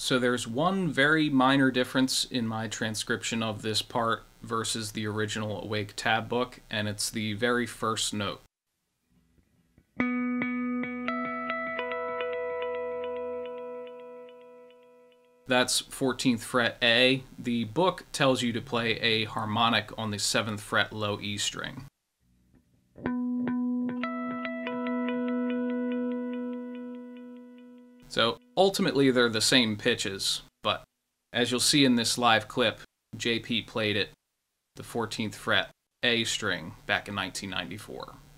So there's one very minor difference in my transcription of this part versus the original Awake tab book, and it's the very first note. That's 14th fret A. The book tells you to play a harmonic on the 7th fret low E string. So ultimately they're the same pitches, but as you'll see in this live clip, JP played it the 14th fret A string back in 1994.